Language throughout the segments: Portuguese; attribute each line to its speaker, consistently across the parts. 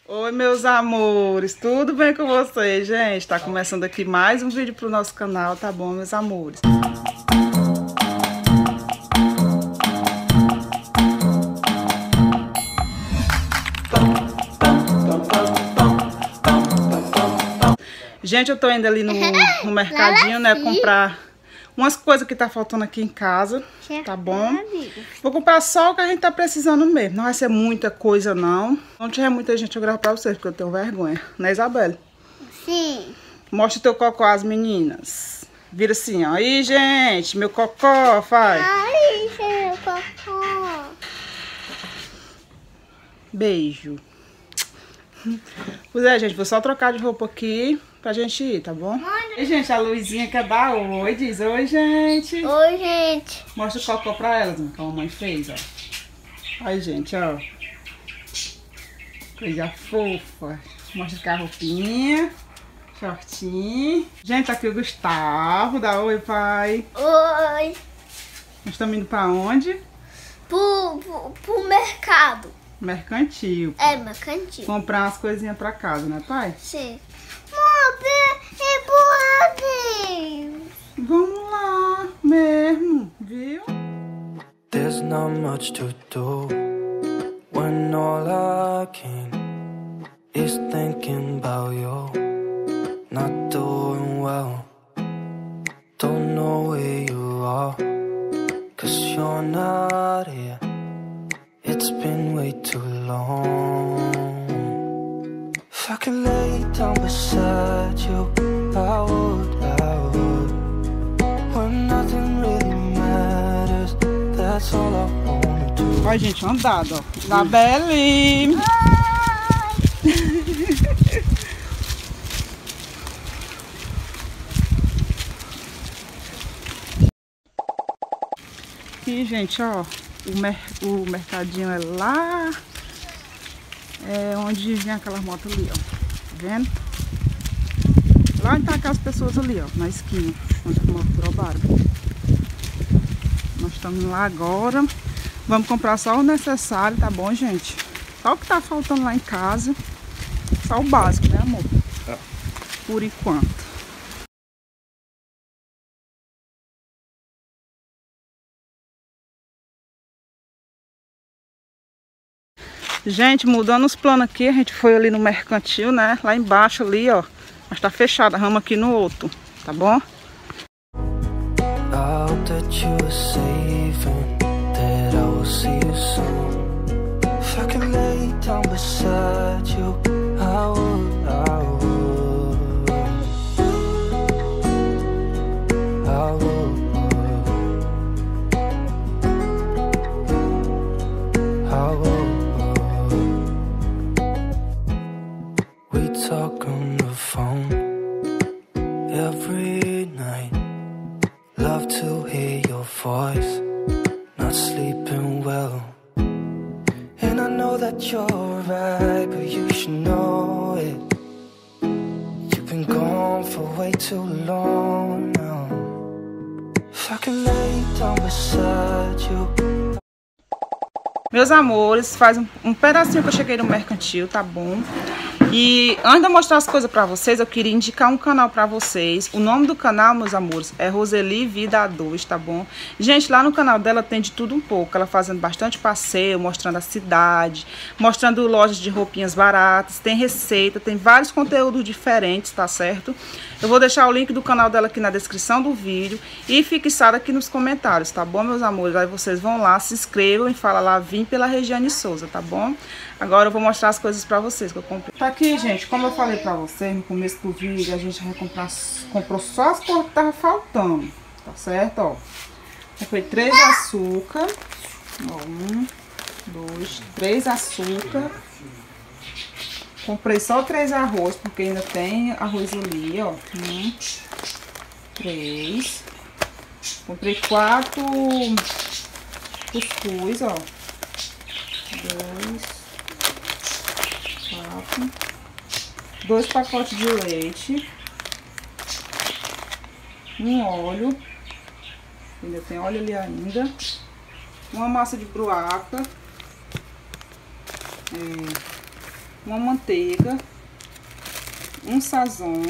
Speaker 1: Oi, meus amores, tudo bem com vocês, gente? Tá começando aqui mais um vídeo pro nosso canal, tá bom, meus amores? Gente, eu tô indo ali no mercadinho, né, comprar umas coisas que tá faltando aqui em casa, tá bom? Vou comprar só o que a gente tá precisando mesmo. Não vai ser muita coisa, não. Se não tiver muita gente, eu gravo pra vocês, porque eu tenho vergonha. Né, Isabelle?
Speaker 2: Sim.
Speaker 1: Mostra o teu cocô às meninas. Vira assim, ó. Aí, gente, meu cocô, faz.
Speaker 2: Ai, meu cocô.
Speaker 1: Beijo. Pois é, gente, vou só trocar de roupa aqui pra gente ir, tá bom? E, gente, a Luizinha quer dar oi. Diz oi, gente.
Speaker 2: Oi, gente.
Speaker 1: Mostra o cocô pra elas, que a mamãe fez, ó. Aí, gente, ó. Coisa fofa. Mostra aqui a roupinha. Shortinho. Gente, tá aqui o Gustavo. Dá oi, pai.
Speaker 2: Oi.
Speaker 1: Nós estamos indo pra onde?
Speaker 2: Pro mercado.
Speaker 1: Mercantil.
Speaker 2: É, mercantil.
Speaker 1: Comprar umas coisinhas pra casa, né, pai?
Speaker 2: Sim. Mãe,
Speaker 1: Vamos lá mesmo, viu?
Speaker 3: There's not much to do when all I can is thinking about you. Not doing well, don't know where you are, 'cause you're not here. It's been way too long. If I could lay down beside you, I would. When nothing really matters, that's all I wanna do.
Speaker 1: Olha, gente, um andado, ó. Isabelle! Aqui, gente, ó. O mercadinho é lá. É onde vem aquelas motos ali, ó. Tá vendo? Lá onde tá aquelas pessoas ali, ó. Na esquina. Onde as motos roubaram. Nós estamos lá agora. Vamos comprar só o necessário, tá bom, gente? Só o que tá faltando lá em casa. Só o básico, né, amor? Por enquanto. Gente, mudando os planos aqui, a gente foi ali no mercantil, né? Lá embaixo ali, ó. Mas tá fechada, vamos aqui no outro, tá bom?
Speaker 3: I hope that you are safe and that I will see you soon. If I can lay down beside you, I would. We talk on the phone every night. Love to hear your voice, not sleeping well. And I know that you're right, but you should know it. You've been gone for way too long now. If I can lay down beside you.
Speaker 1: Meus amores, faz um pedacinho que eu cheguei no mercantil, tá bom? E antes de eu mostrar as coisas pra vocês, eu queria indicar um canal pra vocês. O nome do canal, meus amores, é Roseli Vida 2, tá bom? Gente, lá no canal dela tem de tudo um pouco. Ela fazendo bastante passeio, mostrando a cidade, mostrando lojas de roupinhas baratas, tem receita, tem vários conteúdos diferentes, tá certo? Eu vou deixar o link do canal dela aqui na descrição do vídeo e fixado aqui nos comentários, tá bom, meus amores? Aí vocês vão lá, se inscrevam e falam lá, vim pela Regiane Souza, tá bom? Agora eu vou mostrar as coisas pra vocês que eu comprei. Tá aqui, gente, como eu falei pra vocês no começo do vídeo, a gente comprou só as coisas que tava faltando, tá certo, ó. Comprei 3 açúcar, ó, 1, 2, 3 açúcar. Comprei só 3 arroz, porque ainda tem arroz ali, ó. 1, 3. Comprei 4 cuscuz, ó. 2, 4. 2 pacotes de leite. Um óleo. Ainda tem óleo ali ainda. Uma massa de bruaca. uma manteiga, um sazon,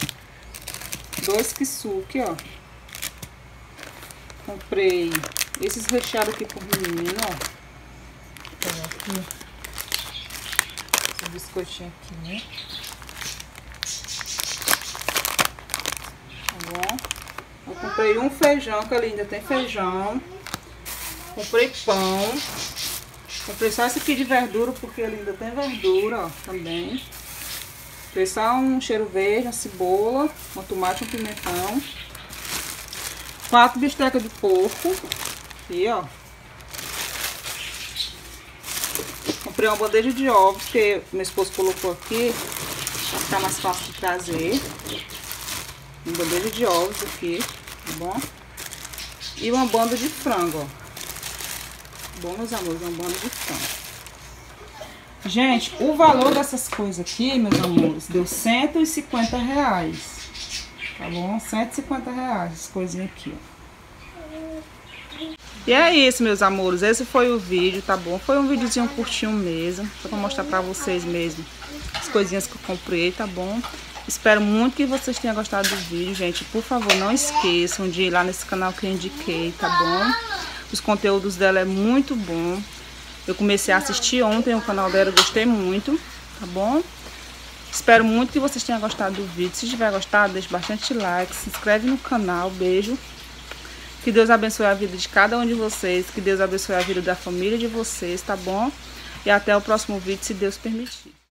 Speaker 1: 2 kisuke, ó. Comprei esses recheados aqui por menino, ó.
Speaker 4: Esse biscoitinho aqui, né?
Speaker 1: Tá bom? Eu comprei um feijão, que ali ainda tem feijão. Comprei pão. Comprei só esse aqui de verdura, porque ele ainda tem verdura, ó, também. Comprei só um cheiro verde, uma cebola, um tomate, um pimentão. 4 bistecas de porco. Aqui, ó. Comprei uma bandeja de ovos, que meu esposo colocou aqui, pra ficar mais fácil de trazer. Uma bandeja de ovos aqui, tá bom? E uma banda de frango, ó. Bom, meus amores, uma banda de frango. Gente, o valor dessas coisas aqui, meus amores, deu R$150. Tá bom? R$150, essas coisinhas aqui, ó. E é isso, meus amores, esse foi o vídeo, tá bom? Foi um videozinho curtinho mesmo, só pra mostrar pra vocês mesmo as coisinhas que eu comprei, tá bom? Espero muito que vocês tenham gostado do vídeo, gente. Por favor, não esqueçam de ir lá nesse canal que eu indiquei, tá bom? Os conteúdos dela é muito bom. Eu comecei a assistir ontem o canal dela, gostei muito, tá bom? Espero muito que vocês tenham gostado do vídeo. Se tiver gostado, deixe bastante like, se inscreve no canal, beijo. Que Deus abençoe a vida de cada um de vocês, que Deus abençoe a vida da família de vocês, tá bom? E até o próximo vídeo, se Deus permitir.